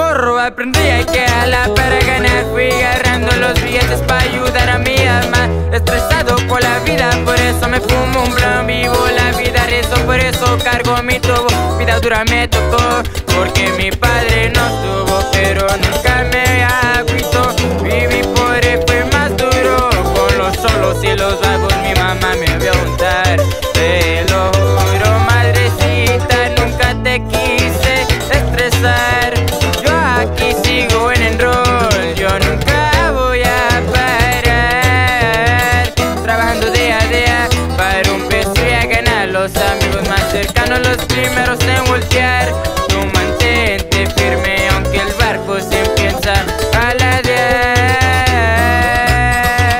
morro aprendí que a la para ganar fui agarrando los billetes para ayudar a mi alma. Estresado por la vida, por eso me fumo un blunt. Vivo la vida, rezo, por eso cargo mi tubo. Vida dura me tocó, porque mi padre no estuvo, pero nunca me agüitó. Viví pobre, fue más duro, con los solos y los vagos mi mamá me vio untar. Te lo juro, madrecita, nunca te quise estresar. Yo aquí sigo en enroll, yo nunca voy a parar. Trabajando día a día para un peso y a ganar. Los amigos más cercanos, los primeros en voltear. Tú mantente firme aunque el barco se empieza a ladear.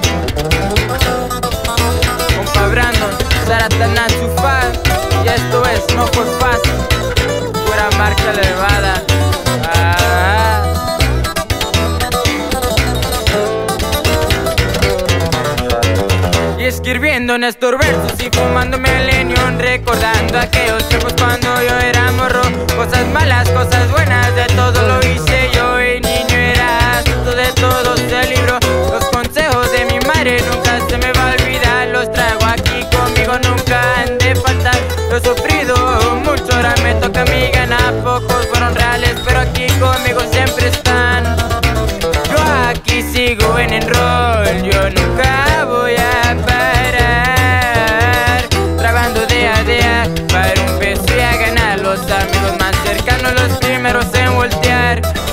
Compa Brandon, Zaratana Chufal, y esto es No Fue Fácil, pura marca elevada. Y escribiendo en estos versos y fumándome el leñón, recordando aquellos tiempos cuando yo era morro. Cosas malas, cosas buenas, de todo lo hice yo. Y niño era astuto, de todos el libro. Los consejos de mi madre nunca se me va a olvidar. Los traigo aquí conmigo, nunca han de faltar. Lo he sufrido mucho, ahora me toca a mí ganar. Pocos fueron reales, pero aquí conmigo siempre están. Yo aquí sigo en enroll, yo nunca voy a parar. Trabajando día a día para un peso y a ganar. Los amigos más cercanos, los primeros en voltear.